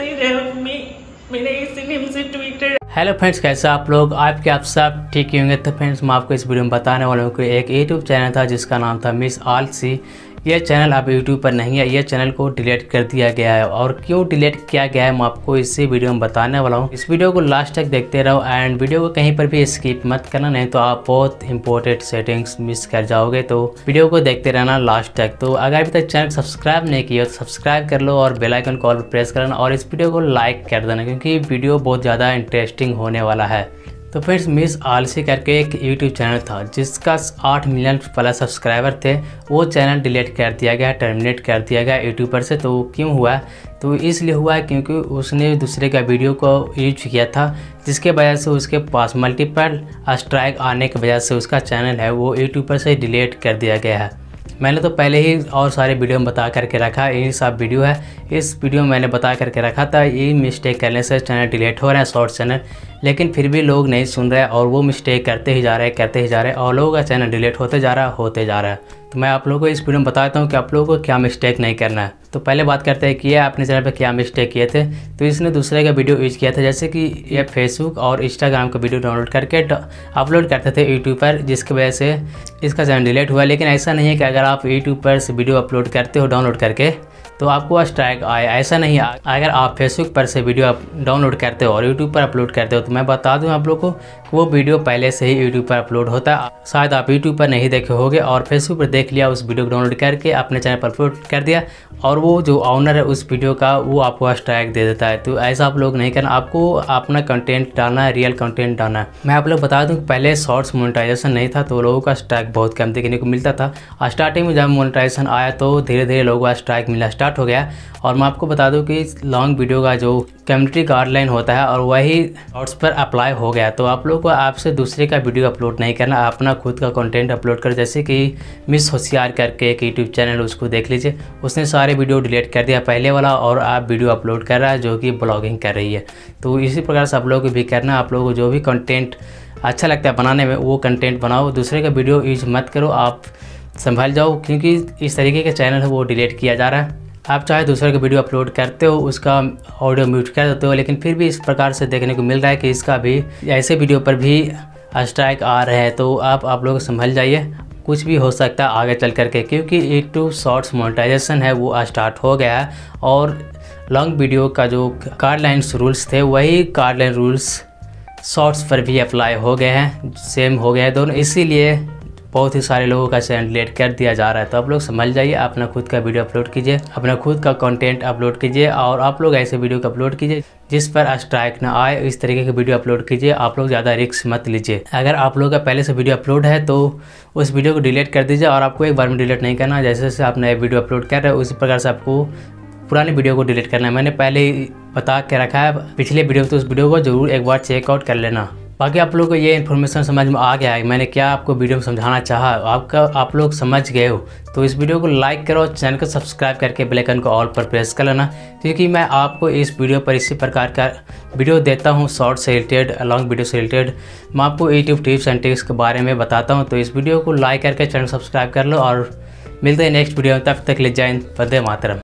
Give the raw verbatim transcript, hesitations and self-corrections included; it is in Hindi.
नहीं रहे हो मी मेरे इसी नेम से ट्विटर। हेलो फ्रेंड्स, कैसे आप लोग? आपके आप सब ठीक ही होंगे। तो फ्रेंड्स, मैं आपको इस वीडियो में बताने वाला हूँ कि एक यूट्यूब चैनल था जिसका नाम था मिस आलसी। ये चैनल अब यूट्यूब पर नहीं है, ये चैनल को डिलीट कर दिया गया है। और क्यों डिलीट किया गया है मैं आपको इसी वीडियो में बताने वाला हूँ। इस वीडियो को लास्ट तक देखते रहो एंड वीडियो को कहीं पर भी स्किप मत करना, नहीं तो आप बहुत इंपॉर्टेंट सेटिंग्स मिस कर जाओगे। तो वीडियो को देखते रहना लास्ट तक। तो अगर अभी तक चैनल सब्सक्राइब नहीं किया तो सब्सक्राइब कर लो और बेल आइकन कॉल पर प्रेस करना और इस वीडियो को लाइक कर देना, क्योंकि वीडियो बहुत ज़्यादा इंटरेस्टिंग होने वाला है। तो फ्रेंड्स, मिस आलसी करके एक यूट्यूब चैनल था जिसका आठ मिलियन प्लस सब्सक्राइबर थे। वो चैनल डिलीट कर दिया गया, टर्मिनेट कर दिया गया यूट्यूबर से। तो क्यों हुआ? तो इसलिए हुआ है क्योंकि उसने दूसरे का वीडियो को यूज किया था, जिसके वजह से उसके पास मल्टीपल स्ट्राइक आने की वजह से उसका चैनल है वो यूट्यूबर से डिलीट कर दिया गया है। मैंने तो पहले ही और सारे वीडियो में बता करके रखा, यही सब वीडियो है। इस वीडियो में मैंने बता करके रखा था ये मिस्टेक करने से चैनल डिलीट हो रहे हैं, शॉर्ट चैनल। लेकिन फिर भी लोग नहीं सुन रहे और वो मिस्टेक करते ही जा रहे हैं करते ही जा रहे हैं और लोगों का चैनल डिलीट होते जा रहा है होते जा रहा है। तो मैं आप लोगों को इस वीडियो में बताता हूँ कि आप लोगों को क्या मिस्टेक नहीं करना है। तो पहले बात करते हैं कि ये अपने चैनल पर क्या मिस्टेक किए थे। तो इसने दूसरे का वीडियो यूज किया था, जैसे कि ये फेसबुक और इंस्टाग्राम का वीडियो डाउनलोड करके अपलोड करते थे यूट्यूब पर, जिसकी वजह से इसका चैनल डिलीट हुआ। लेकिन ऐसा नहीं है कि अगर आप यूट्यूब पर से वीडियो अपलोड करते हो डाउनलोड करके तो आपको स्ट्राइक आए, ऐसा नहीं है। अगर आप फेसबुक पर से वीडियो डाउनलोड करते हो और यूट्यूब पर अपलोड करते हो तो मैं बता दूं आप लोगों को वो वीडियो पहले से ही यूट्यूब पर अपलोड होता है। शायद आप यूट्यूब पर नहीं देखे होंगे और फेसबुक पर देख लिया, उस वीडियो को डाउनलोड करके अपने चैनल पर अपलोड कर दिया और वो जो ऑनर है उस वीडियो का वो आपको स्ट्राइक दे देता है। तो ऐसा आप लोग नहीं करना, आपको अपना कंटेंट डालना है, रियल कंटेंट डालना है। मैं आप लोग बता दूं पहले शॉर्ट्स मोनेटाइजेशन नहीं था तो लोगों का स्ट्राइक बहुत कम देखने को मिलता था। स्टार्टिंग में जब मोनेटाइजेशन आया तो धीरे धीरे लोगों का स्ट्राइक मिलना स्टार्ट हो गया। और मैं आपको बता दूं कि लॉन्ग वीडियो का जो कम्युनिटी गाइडलाइन होता है और वही शॉर्ट्स पर अप्लाई हो गया। तो आप लोग को आपसे दूसरे का वीडियो अपलोड नहीं करना, अपना खुद का कंटेंट अपलोड कर। जैसे कि मिस होशियार करके एक यूट्यूब चैनल, उसको देख लीजिए, उसने सारे वीडियो डिलीट कर दिया पहले वाला और आप वीडियो अपलोड कर रहा है जो कि ब्लॉगिंग कर रही है। तो इसी प्रकार से आप लोग को भी करना। आप लोगों को जो भी कंटेंट अच्छा लगता है बनाने में वो कंटेंट बनाओ, दूसरे का वीडियो यूज मत करो। आप संभल जाओ, क्योंकि इस तरीके का चैनल है वो डिलीट किया जा रहा है। आप चाहे दूसरे का वीडियो अपलोड करते हो, उसका ऑडियो म्यूट कर देते हो, लेकिन फिर भी इस प्रकार से देखने को मिल रहा है कि इसका भी ऐसे वीडियो पर भी स्ट्राइक आ रहे हैं। तो आप आप लोग संभल जाइए, कुछ भी हो सकता है आगे चल करके, क्योंकि यूट्यूब शॉर्ट्स मोनेटाइजेशन है वो स्टार्ट हो गया है और लॉन्ग वीडियो का जो गाइडलाइंस रूल्स थे वही गाइडलाइन रूल्स शॉर्ट्स पर भी अप्लाई हो गए हैं, सेम हो गए हैं दोनों। इसीलिए बहुत ही सारे लोगों का चैनल डिलीट कर दिया जा रहा है। तो आप लोग समझ जाइए, अपना खुद का वीडियो अपलोड कीजिए, अपना खुद का कंटेंट अपलोड कीजिए और आप लोग ऐसे वीडियो को अपलोड कीजिए जिस पर स्ट्राइक ना आए। इस तरीके के वीडियो अपलोड कीजिए, आप लोग ज़्यादा रिस्क मत लीजिए। अगर आप लोग का पहले से वीडियो अपलोड है तो उस वीडियो को डिलीट कर दीजिए और आपको एक बार में डिलीट नहीं करना। जैसे जैसे आप नए वीडियो अपलोड कर रहे हो उसी प्रकार से आपको पुरानी वीडियो को डिलीट करना है। मैंने पहले ही बता के रखा है पिछले वीडियो, तो उस वीडियो को जरूर एक बार चेकआउट कर लेना। बाकी आप लोगों को ये इन्फॉर्मेशन समझ में आ गया है, मैंने क्या आपको वीडियो में समझाना चाहा, आपका आप लोग समझ गए हो। तो इस वीडियो को लाइक करो, चैनल को सब्सक्राइब करके बेल आइकन को ऑल पर प्रेस कर लेना, क्योंकि मैं आपको इस वीडियो पर इसी प्रकार का वीडियो देता हूँ शॉर्ट से रिलेटेड, लॉन्ग वीडियो से रिलेटेड। मैं आपको यूट्यूब टिप्स एंड ट्रिक्स के बारे में बताता हूँ। तो इस वीडियो को लाइक करके चैनल सब्सक्राइब कर लो और मिलते हैं नेक्स्ट वीडियो में। तब तक ले जय हिंद, वंदे मातरम।